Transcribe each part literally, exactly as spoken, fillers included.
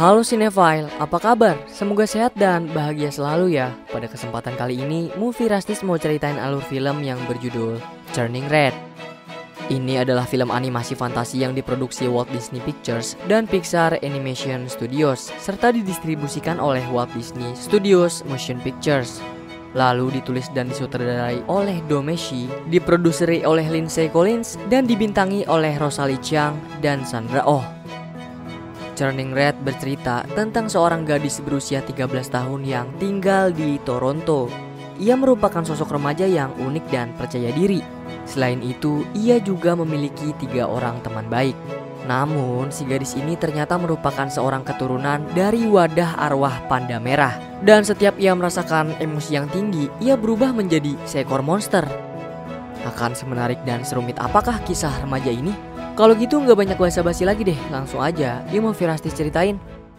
Halo Cinephile, apa kabar? Semoga sehat dan bahagia selalu ya. Pada kesempatan kali ini, Movie Rastis mau ceritain alur film yang berjudul Turning Red. Ini adalah film animasi fantasi yang diproduksi Walt Disney Pictures dan Pixar Animation Studios, serta didistribusikan oleh Walt Disney Studios Motion Pictures. Lalu ditulis dan disutradarai oleh Domeshi, diproduseri oleh Lindsay Collins, dan dibintangi oleh Rosalie Chiang dan Sandra Oh. Turning Red bercerita tentang seorang gadis berusia tiga belas tahun yang tinggal di Toronto. Ia merupakan sosok remaja yang unik dan percaya diri. Selain itu, ia juga memiliki tiga orang teman baik. Namun, si gadis ini ternyata merupakan seorang keturunan dari wadah arwah panda merah. Dan setiap ia merasakan emosi yang tinggi, ia berubah menjadi seekor monster. Akan semenarik dan serumit apakah kisah remaja ini? Kalau gitu nggak banyak basa-basi lagi deh, langsung aja dia mau Virastis ceritain.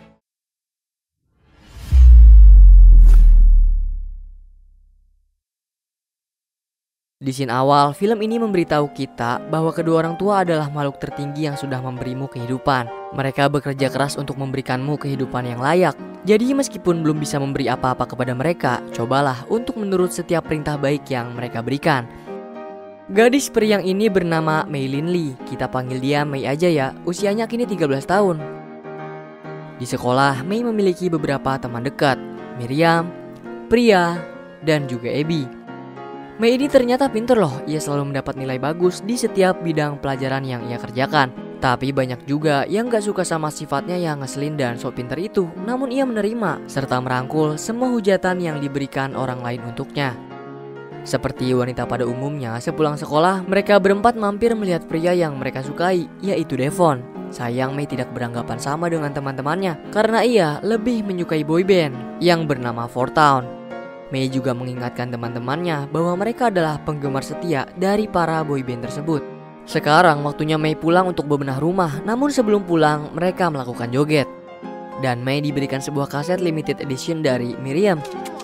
Di scene awal, film ini memberitahu kita bahwa kedua orang tua adalah makhluk tertinggi yang sudah memberimu kehidupan. Mereka bekerja keras untuk memberikanmu kehidupan yang layak. Jadi meskipun belum bisa memberi apa-apa kepada mereka, cobalah untuk menurut setiap perintah baik yang mereka berikan. Gadis periang ini bernama Mei Lin Lee, kita panggil dia Mei aja ya, usianya kini tiga belas tahun. Di sekolah, Mei memiliki beberapa teman dekat, Miriam, Priya, dan juga Abby. Mei ini ternyata pintar loh, ia selalu mendapat nilai bagus di setiap bidang pelajaran yang ia kerjakan. Tapi banyak juga yang gak suka sama sifatnya yang ngeselin dan sok pintar itu, namun ia menerima, serta merangkul semua hujatan yang diberikan orang lain untuknya. Seperti wanita pada umumnya, sepulang sekolah, mereka berempat mampir melihat pria yang mereka sukai, yaitu Devon. Sayang Mei tidak beranggapan sama dengan teman-temannya, karena ia lebih menyukai boyband yang bernama Four Town. Mei juga mengingatkan teman-temannya bahwa mereka adalah penggemar setia dari para boyband tersebut. Sekarang waktunya Mei pulang untuk bebenah rumah, namun sebelum pulang, mereka melakukan joget. Dan Mei diberikan sebuah kaset limited edition dari Miriam.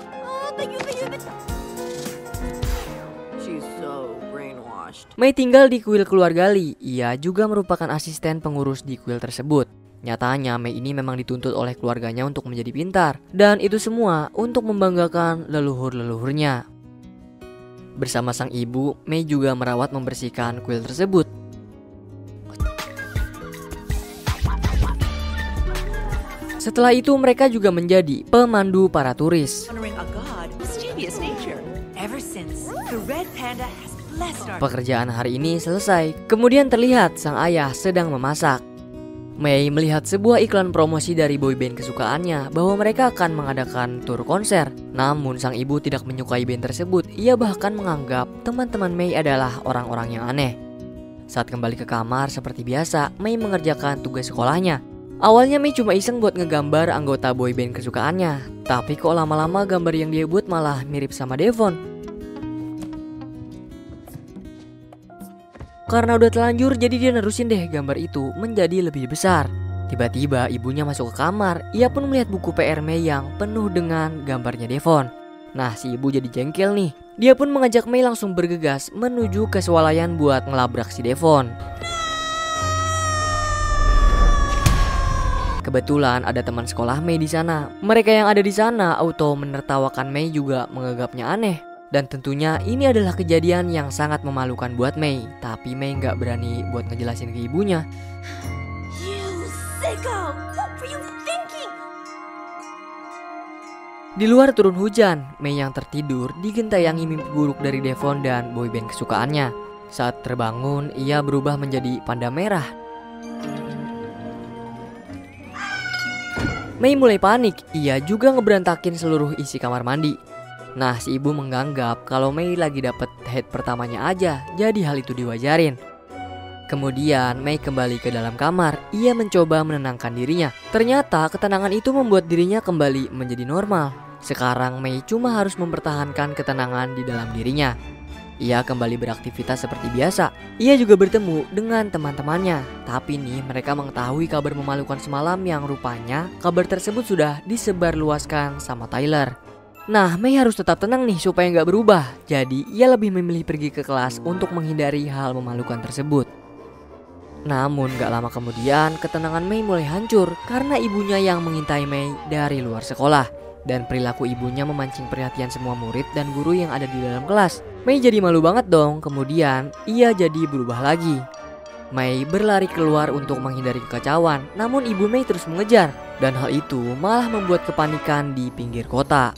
Mei tinggal di kuil keluarga Lee. Ia juga merupakan asisten pengurus di kuil tersebut. Nyatanya Mei ini memang dituntut oleh keluarganya untuk menjadi pintar. Dan itu semua untuk membanggakan leluhur-leluhurnya. Bersama sang ibu, Mei juga merawat membersihkan kuil tersebut. Setelah itu mereka juga menjadi pemandu para turis. Pekerjaan hari ini selesai. Kemudian terlihat sang ayah sedang memasak. Mei melihat sebuah iklan promosi dari boyband kesukaannya bahwa mereka akan mengadakan tur konser. Namun sang ibu tidak menyukai band tersebut. Ia bahkan menganggap teman-teman Mei adalah orang-orang yang aneh. Saat kembali ke kamar seperti biasa, Mei mengerjakan tugas sekolahnya. Awalnya Mei cuma iseng buat ngegambar anggota boyband kesukaannya. Tapi kok lama-lama gambar yang dia buat malah mirip sama Devon. Karena udah telanjur, jadi dia nerusin deh gambar itu menjadi lebih besar. Tiba-tiba ibunya masuk ke kamar. Ia pun melihat buku P R Mei yang penuh dengan gambarnya Devon. Nah, si ibu jadi jengkel nih. Dia pun mengajak Mei langsung bergegas menuju ke swalayan buat ngelabrak si Devon. Kebetulan ada teman sekolah Mei di sana. Mereka yang ada di sana auto menertawakan Mei juga menganggapnya aneh. Dan tentunya ini adalah kejadian yang sangat memalukan buat Mei. Tapi Mei nggak berani buat ngejelasin ke ibunya. Di luar turun hujan. Mei yang tertidur digentayangi mimpi buruk dari Devon dan boyband kesukaannya. Saat terbangun, ia berubah menjadi panda merah. Mei mulai panik. Ia juga ngeberantakin seluruh isi kamar mandi. Nah, si ibu menganggap kalau Mei lagi dapet head pertamanya aja, jadi hal itu diwajarin. Kemudian Mei kembali ke dalam kamar. Ia mencoba menenangkan dirinya. Ternyata ketenangan itu membuat dirinya kembali menjadi normal. Sekarang Mei cuma harus mempertahankan ketenangan di dalam dirinya. Ia kembali beraktivitas seperti biasa. Ia juga bertemu dengan teman-temannya. Tapi nih mereka mengetahui kabar memalukan semalam yang rupanya kabar tersebut sudah disebarluaskan sama Tyler. Nah, Mei harus tetap tenang nih supaya nggak berubah. Jadi ia lebih memilih pergi ke kelas untuk menghindari hal memalukan tersebut. Namun gak lama kemudian ketenangan Mei mulai hancur karena ibunya yang mengintai Mei dari luar sekolah. Dan perilaku ibunya memancing perhatian semua murid dan guru yang ada di dalam kelas. Mei jadi malu banget dong, kemudian ia jadi berubah lagi. Mei berlari keluar untuk menghindari kekacauan, namun ibu Mei terus mengejar. Dan hal itu malah membuat kepanikan di pinggir kota.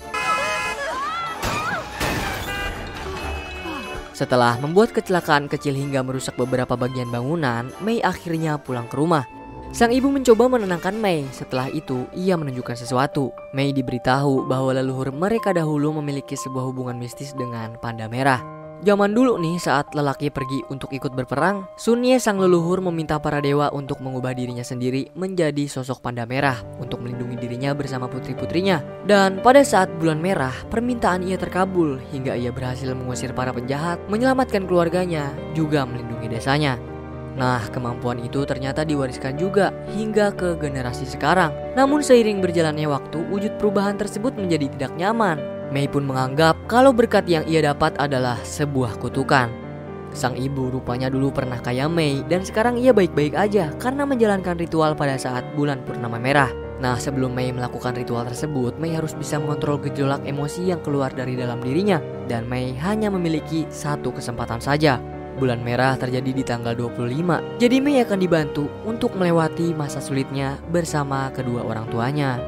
Setelah membuat kecelakaan kecil hingga merusak beberapa bagian bangunan, Mei akhirnya pulang ke rumah. Sang ibu mencoba menenangkan Mei. Setelah itu, ia menunjukkan sesuatu. Mei diberitahu bahwa leluhur mereka dahulu memiliki sebuah hubungan mistis dengan panda merah. Zaman dulu nih, saat lelaki pergi untuk ikut berperang, Sun Ye sang leluhur meminta para dewa untuk mengubah dirinya sendiri menjadi sosok panda merah untuk melindungi dirinya bersama putri-putrinya. Dan pada saat bulan merah, permintaan ia terkabul hingga ia berhasil mengusir para penjahat, menyelamatkan keluarganya, juga melindungi desanya. Nah, kemampuan itu ternyata diwariskan juga hingga ke generasi sekarang. Namun seiring berjalannya waktu, wujud perubahan tersebut menjadi tidak nyaman. Mei pun menganggap kalau berkat yang ia dapat adalah sebuah kutukan. Sang ibu rupanya dulu pernah kaya Mei dan sekarang ia baik-baik aja karena menjalankan ritual pada saat bulan purnama merah. Nah, sebelum Mei melakukan ritual tersebut, Mei harus bisa mengontrol gejolak emosi yang keluar dari dalam dirinya. Dan Mei hanya memiliki satu kesempatan saja. Bulan merah terjadi di tanggal dua puluh lima. Jadi Mei akan dibantu untuk melewati masa sulitnya bersama kedua orang tuanya.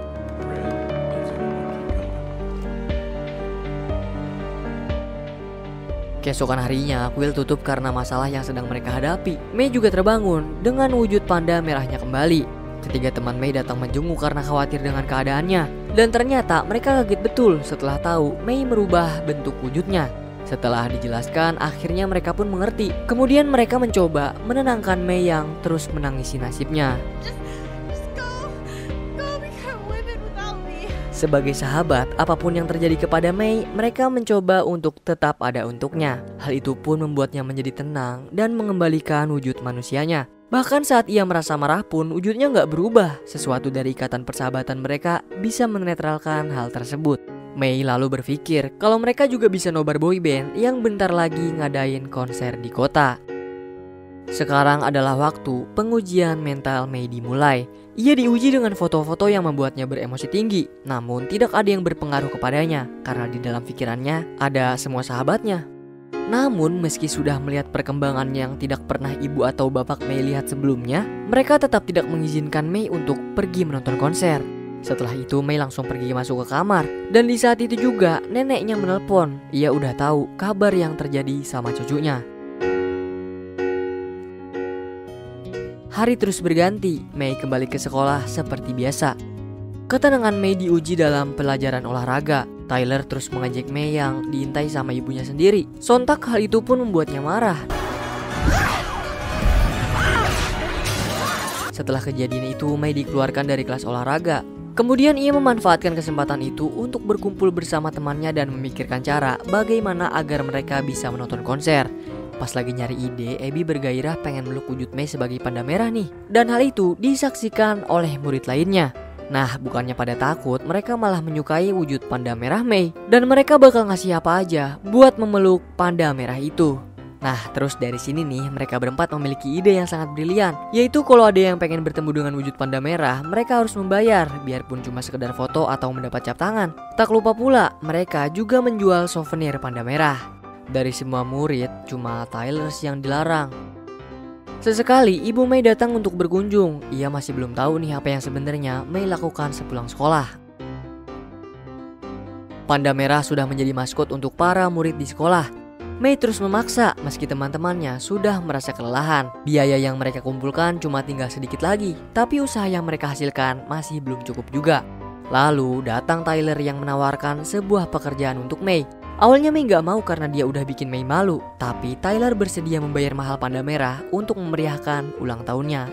Keesokan harinya, kuil tutup karena masalah yang sedang mereka hadapi. Mei juga terbangun dengan wujud panda merahnya kembali. Ketiga teman Mei datang menjenguk karena khawatir dengan keadaannya. Dan ternyata mereka kaget betul setelah tahu Mei merubah bentuk wujudnya. Setelah dijelaskan, akhirnya mereka pun mengerti. Kemudian mereka mencoba menenangkan Mei yang terus menangisi nasibnya. Sebagai sahabat, apapun yang terjadi kepada Mei, mereka mencoba untuk tetap ada untuknya. Hal itu pun membuatnya menjadi tenang dan mengembalikan wujud manusianya. Bahkan saat ia merasa marah pun, wujudnya nggak berubah. Sesuatu dari ikatan persahabatan mereka bisa menetralkan hal tersebut. Mei lalu berpikir kalau mereka juga bisa nobar boyband yang bentar lagi ngadain konser di kota. Sekarang adalah waktu pengujian mental Mei dimulai. Ia diuji dengan foto-foto yang membuatnya beremosi tinggi. Namun tidak ada yang berpengaruh kepadanya karena di dalam pikirannya ada semua sahabatnya. Namun meski sudah melihat perkembangan yang tidak pernah ibu atau bapak Mei lihat sebelumnya, mereka tetap tidak mengizinkan Mei untuk pergi menonton konser. Setelah itu Mei langsung pergi masuk ke kamar. Dan di saat itu juga neneknya menelpon. Ia udah tahu kabar yang terjadi sama cucunya. Hari terus berganti, Mei kembali ke sekolah seperti biasa. Ketenangan Mei diuji dalam pelajaran olahraga. Tyler terus mengejek Mei yang diintai sama ibunya sendiri. Sontak hal itu pun membuatnya marah. Setelah kejadian itu, Mei dikeluarkan dari kelas olahraga. Kemudian ia memanfaatkan kesempatan itu untuk berkumpul bersama temannya dan memikirkan cara bagaimana agar mereka bisa menonton konser. Pas lagi nyari ide, Abby bergairah pengen meluk wujud Mei sebagai panda merah nih. Dan hal itu disaksikan oleh murid lainnya. Nah, bukannya pada takut, mereka malah menyukai wujud panda merah Mei. Dan mereka bakal ngasih apa aja buat memeluk panda merah itu. Nah, terus dari sini nih, mereka berempat memiliki ide yang sangat brilian. Yaitu kalau ada yang pengen bertemu dengan wujud panda merah, mereka harus membayar, biarpun cuma sekedar foto atau mendapat cap tangan. Tak lupa pula, mereka juga menjual souvenir panda merah. Dari semua murid, cuma Tyler yang dilarang. Sesekali ibu Mei datang untuk berkunjung. Ia masih belum tahu nih apa yang sebenarnya Mei lakukan sepulang sekolah. Panda merah sudah menjadi maskot untuk para murid di sekolah. Mei terus memaksa meski teman-temannya sudah merasa kelelahan. Biaya yang mereka kumpulkan cuma tinggal sedikit lagi, tapi usaha yang mereka hasilkan masih belum cukup juga. Lalu datang Tyler yang menawarkan sebuah pekerjaan untuk Mei. Awalnya Mei gak mau karena dia udah bikin Mei malu, tapi Tyler bersedia membayar mahal panda merah untuk memeriahkan ulang tahunnya.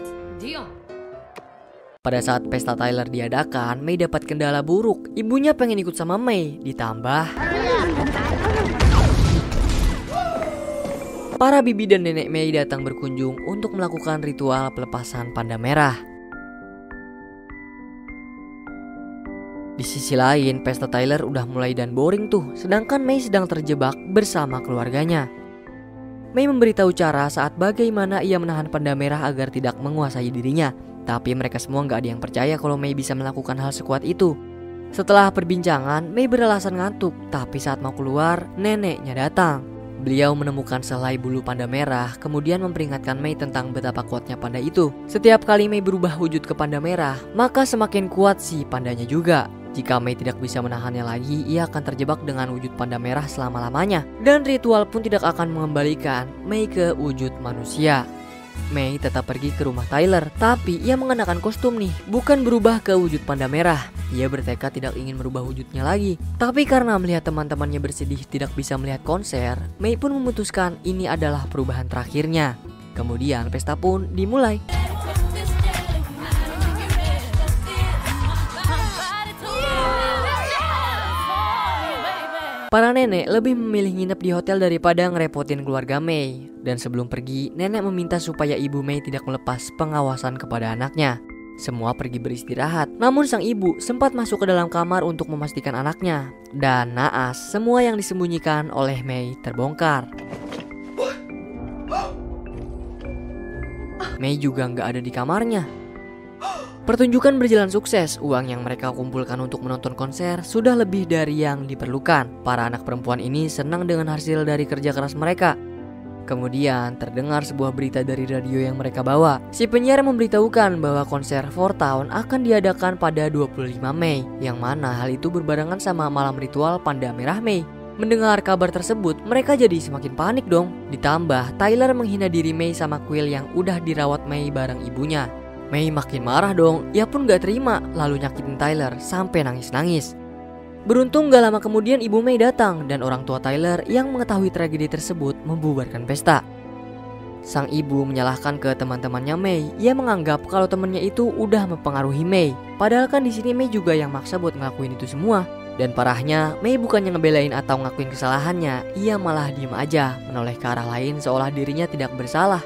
Pada saat pesta Tyler diadakan, Mei dapat kendala buruk. Ibunya pengen ikut sama Mei, ditambah para bibi dan nenek Mei datang berkunjung untuk melakukan ritual pelepasan panda merah. Di sisi lain, pesta Tyler udah mulai dan boring tuh, sedangkan Mei sedang terjebak bersama keluarganya. Mei memberitahu cara saat bagaimana ia menahan panda merah agar tidak menguasai dirinya. Tapi mereka semua nggak ada yang percaya kalau Mei bisa melakukan hal sekuat itu. Setelah perbincangan, Mei beralasan ngantuk. Tapi saat mau keluar, neneknya datang. Beliau menemukan selai bulu panda merah, kemudian memperingatkan Mei tentang betapa kuatnya panda itu. Setiap kali Mei berubah wujud ke panda merah, maka semakin kuat si pandanya juga. Jika Mei tidak bisa menahannya lagi, ia akan terjebak dengan wujud panda merah selama-lamanya. Dan ritual pun tidak akan mengembalikan Mei ke wujud manusia. Mei tetap pergi ke rumah Tyler, tapi ia mengenakan kostum nih, bukan berubah ke wujud panda merah. Ia bertekad tidak ingin merubah wujudnya lagi. Tapi karena melihat teman-temannya bersedih tidak bisa melihat konser, Mei pun memutuskan ini adalah perubahan terakhirnya. Kemudian pesta pun dimulai. Para nenek lebih memilih nginep di hotel daripada ngerepotin keluarga Mei. Dan sebelum pergi, nenek meminta supaya ibu Mei tidak melepas pengawasan kepada anaknya. Semua pergi beristirahat, namun sang ibu sempat masuk ke dalam kamar untuk memastikan anaknya. Dan naas, semua yang disembunyikan oleh Mei terbongkar. Mei juga nggak ada di kamarnya. Pertunjukan berjalan sukses, uang yang mereka kumpulkan untuk menonton konser sudah lebih dari yang diperlukan. Para anak perempuan ini senang dengan hasil dari kerja keras mereka. Kemudian terdengar sebuah berita dari radio yang mereka bawa. Si penyiar memberitahukan bahwa konser Four Town akan diadakan pada dua puluh lima Mei, yang mana hal itu berbarengan sama malam ritual Panda Merah Mei. Mendengar kabar tersebut, mereka jadi semakin panik dong. Ditambah, Tyler menghina diri Mei sama Quill yang udah dirawat Mei bareng ibunya. Mei makin marah dong, ia pun gak terima, lalu nyakitin Tyler sampai nangis-nangis. Beruntung gak lama kemudian ibu Mei datang dan orang tua Tyler yang mengetahui tragedi tersebut membubarkan pesta. Sang ibu menyalahkan ke teman-temannya Mei, ia menganggap kalau temannya itu udah mempengaruhi Mei. Padahal kan di sini Mei juga yang maksa buat ngelakuin itu semua. Dan parahnya, Mei bukannya ngebelain atau ngakuin kesalahannya, ia malah diem aja, menoleh ke arah lain seolah dirinya tidak bersalah.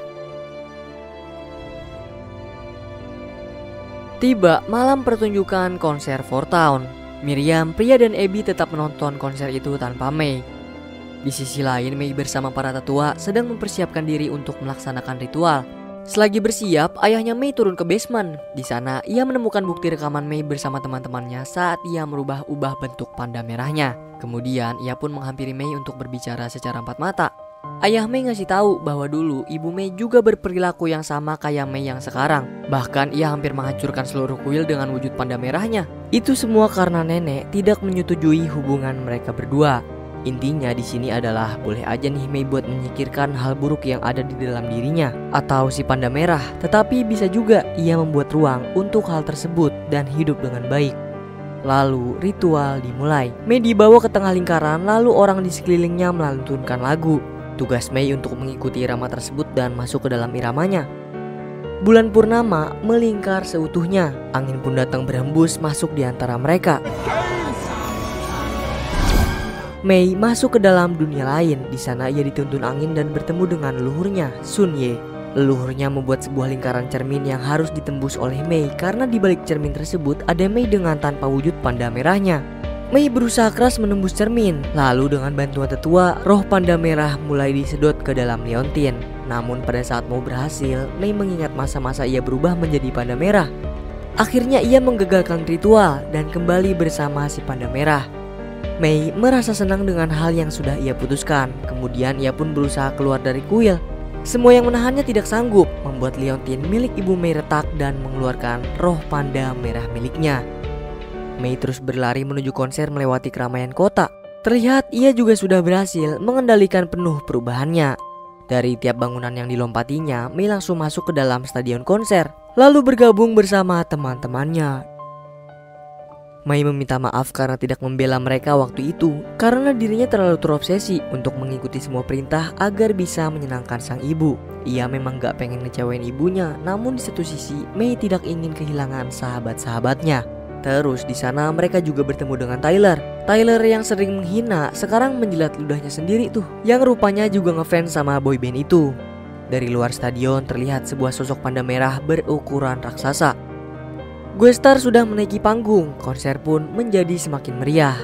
Tiba malam pertunjukan konser Four Town. Miriam, Priya dan Abby tetap menonton konser itu tanpa Mei. Di sisi lain, Mei bersama para tetua sedang mempersiapkan diri untuk melaksanakan ritual. Selagi bersiap, ayahnya Mei turun ke basement. Di sana, ia menemukan bukti rekaman Mei bersama teman-temannya saat ia merubah-ubah bentuk panda merahnya. Kemudian, ia pun menghampiri Mei untuk berbicara secara empat mata. Ayah Mei ngasih tahu bahwa dulu ibu Mei juga berperilaku yang sama kayak Mei yang sekarang. Bahkan ia hampir menghancurkan seluruh kuil dengan wujud panda merahnya. Itu semua karena nenek tidak menyetujui hubungan mereka berdua. Intinya di sini adalah boleh aja nih Mei buat menyingkirkan hal buruk yang ada di dalam dirinya atau si panda merah, tetapi bisa juga ia membuat ruang untuk hal tersebut dan hidup dengan baik. Lalu ritual dimulai. Mei dibawa ke tengah lingkaran, lalu orang di sekelilingnya melantunkan lagu. Tugas Mei untuk mengikuti irama tersebut dan masuk ke dalam iramanya. Bulan purnama melingkar seutuhnya. Angin pun datang berhembus masuk di antara mereka. Mei masuk ke dalam dunia lain. Di sana ia dituntun angin dan bertemu dengan leluhurnya, Sun Ye. Leluhurnya membuat sebuah lingkaran cermin yang harus ditembus oleh Mei karena di balik cermin tersebut ada Mei dengan tanpa wujud panda merahnya. Mei berusaha keras menembus cermin, lalu dengan bantuan tetua, roh panda merah mulai disedot ke dalam liontin. Namun pada saat mau berhasil, Mei mengingat masa-masa ia berubah menjadi panda merah. Akhirnya ia menggagalkan ritual dan kembali bersama si panda merah. Mei merasa senang dengan hal yang sudah ia putuskan. Kemudian ia pun berusaha keluar dari kuil. Semua yang menahannya tidak sanggup, membuat liontin milik ibu Mei retak dan mengeluarkan roh panda merah miliknya. Mei terus berlari menuju konser melewati keramaian kota. Terlihat ia juga sudah berhasil mengendalikan penuh perubahannya. Dari tiap bangunan yang dilompatinya, Mei langsung masuk ke dalam stadion konser, lalu bergabung bersama teman-temannya. Mei meminta maaf karena tidak membela mereka waktu itu, karena dirinya terlalu terobsesi untuk mengikuti semua perintah agar bisa menyenangkan sang ibu. Ia memang gak pengen ngecewain ibunya, namun di satu sisi Mei tidak ingin kehilangan sahabat-sahabatnya. Terus di sana mereka juga bertemu dengan Tyler. Tyler yang sering menghina sekarang menjilat ludahnya sendiri tuh, yang rupanya juga ngefans sama boyband itu. Dari luar stadion terlihat sebuah sosok panda merah berukuran raksasa. Guestar sudah menaiki panggung, konser pun menjadi semakin meriah.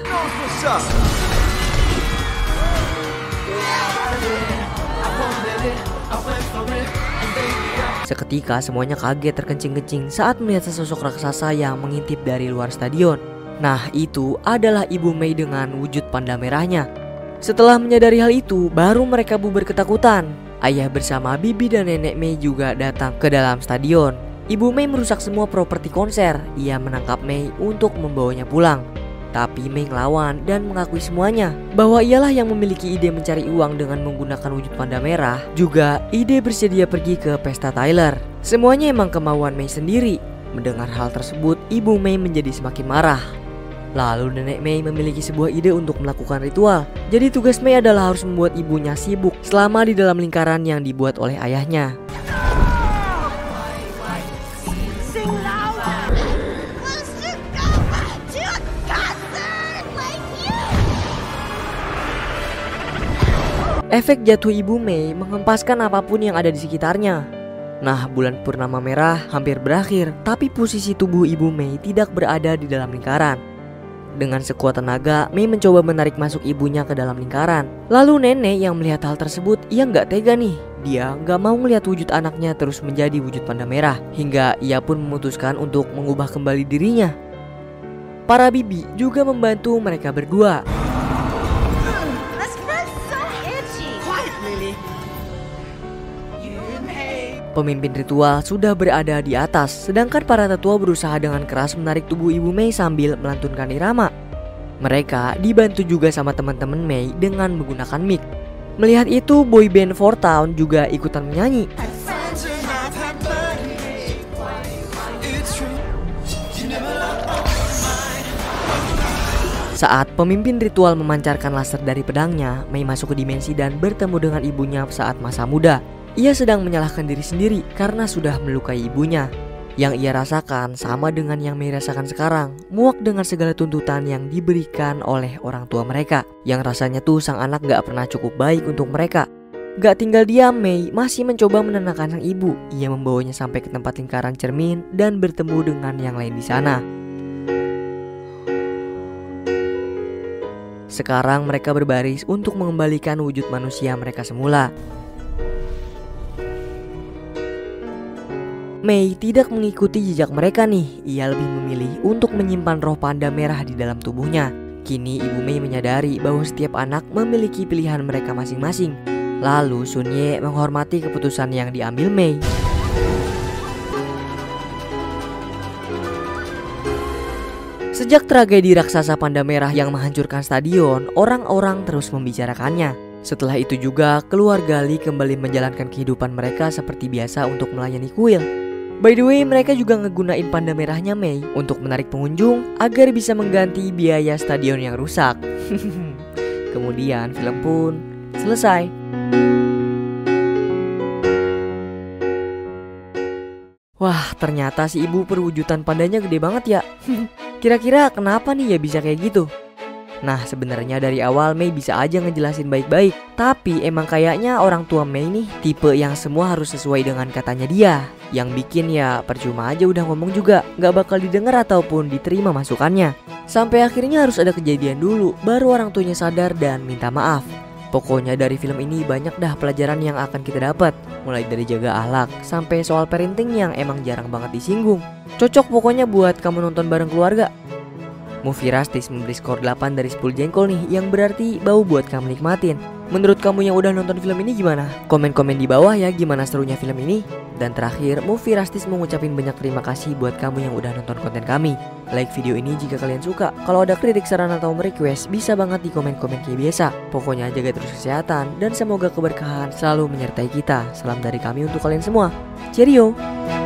Seketika semuanya kaget terkencing-kencing saat melihat sesosok raksasa yang mengintip dari luar stadion. Nah, itu adalah Ibu Mei dengan wujud panda merahnya. Setelah menyadari hal itu, baru mereka bubar ketakutan. Ayah bersama bibi dan nenek Mei juga datang ke dalam stadion. Ibu Mei merusak semua properti konser. Ia menangkap Mei untuk membawanya pulang. Tapi Mei ngelawan dan mengakui semuanya, bahwa ialah yang memiliki ide mencari uang dengan menggunakan wujud panda merah, juga ide bersedia pergi ke pesta Tyler. Semuanya emang kemauan Mei sendiri. Mendengar hal tersebut, Ibu Mei menjadi semakin marah. Lalu nenek Mei memiliki sebuah ide untuk melakukan ritual. Jadi tugas Mei adalah harus membuat ibunya sibuk selama di dalam lingkaran yang dibuat oleh ayahnya. Efek jatuh Ibu Mei menghempaskan apapun yang ada di sekitarnya. Nah, bulan purnama merah hampir berakhir, tapi posisi tubuh Ibu Mei tidak berada di dalam lingkaran. Dengan sekuat tenaga, Mei mencoba menarik masuk ibunya ke dalam lingkaran. Lalu nenek yang melihat hal tersebut, ia nggak tega nih. Dia nggak mau melihat wujud anaknya terus menjadi wujud panda merah, hingga ia pun memutuskan untuk mengubah kembali dirinya. Para bibi juga membantu mereka berdua. Pemimpin ritual sudah berada di atas, sedangkan para tetua berusaha dengan keras menarik tubuh Ibu Mei sambil melantunkan irama. Mereka dibantu juga sama teman-teman Mei dengan menggunakan mic. Melihat itu, boyband Four Town juga ikutan menyanyi. Saat pemimpin ritual memancarkan laser dari pedangnya, Mei masuk ke dimensi dan bertemu dengan ibunya saat masa muda. Ia sedang menyalahkan diri sendiri karena sudah melukai ibunya. Yang ia rasakan sama dengan yang Mei rasakan sekarang, muak dengan segala tuntutan yang diberikan oleh orang tua mereka. Yang rasanya tuh sang anak gak pernah cukup baik untuk mereka. Gak tinggal diam, Mei masih mencoba menenangkan sang ibu. Ia membawanya sampai ke tempat lingkaran cermin dan bertemu dengan yang lain di sana. Sekarang mereka berbaris untuk mengembalikan wujud manusia mereka semula. Mei tidak mengikuti jejak mereka nih. Ia lebih memilih untuk menyimpan roh panda merah di dalam tubuhnya. Kini Ibu Mei menyadari bahwa setiap anak memiliki pilihan mereka masing-masing. Lalu Sun Ye menghormati keputusan yang diambil Mei. Sejak tragedi raksasa panda merah yang menghancurkan stadion, orang-orang terus membicarakannya. Setelah itu juga, keluarga Lee kembali menjalankan kehidupan mereka seperti biasa untuk melayani kuil. By the way, mereka juga ngegunain panda merahnya Mei untuk menarik pengunjung agar bisa mengganti biaya stadion yang rusak. Kemudian film pun selesai. Wah, ternyata si ibu perwujudan pandanya gede banget ya. Kira-kira kenapa nih ya bisa kayak gitu? Nah, sebenarnya dari awal Mei bisa aja ngejelasin baik-baik. Tapi emang kayaknya orang tua Mei nih tipe yang semua harus sesuai dengan katanya dia. Yang bikin ya percuma aja udah ngomong juga, gak bakal didengar ataupun diterima masukannya. Sampai akhirnya harus ada kejadian dulu, baru orang tuanya sadar dan minta maaf. Pokoknya dari film ini banyak dah pelajaran yang akan kita dapat. Mulai dari jaga akhlak, sampai soal parenting yang emang jarang banget disinggung. Cocok pokoknya buat kamu nonton bareng keluarga. Movierastis memberi skor delapan dari sepuluh jengkol nih, yang berarti bau buat kamu nikmatin. Menurut kamu yang udah nonton film ini gimana? Komen-komen di bawah ya gimana serunya film ini. Dan terakhir, Movierastis mengucapin banyak terima kasih buat kamu yang udah nonton konten kami. Like video ini jika kalian suka. Kalau ada kritik, saran atau request, bisa banget di komen-komen kayak biasa. Pokoknya jaga terus kesehatan dan semoga keberkahan selalu menyertai kita. Salam dari kami untuk kalian semua. Cheerio!